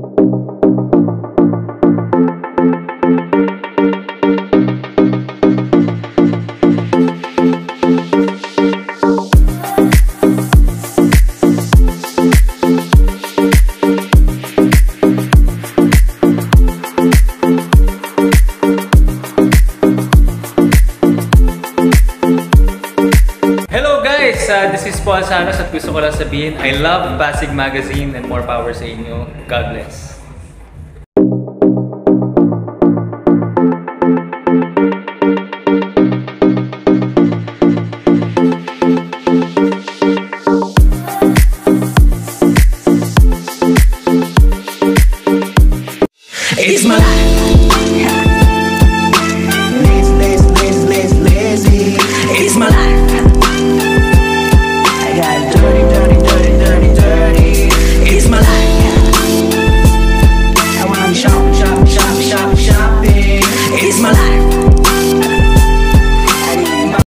This is Paul Salas at gusto ko lang sabihin, I love Pasig Magazine and more power sa inyo. God bless. It's my life.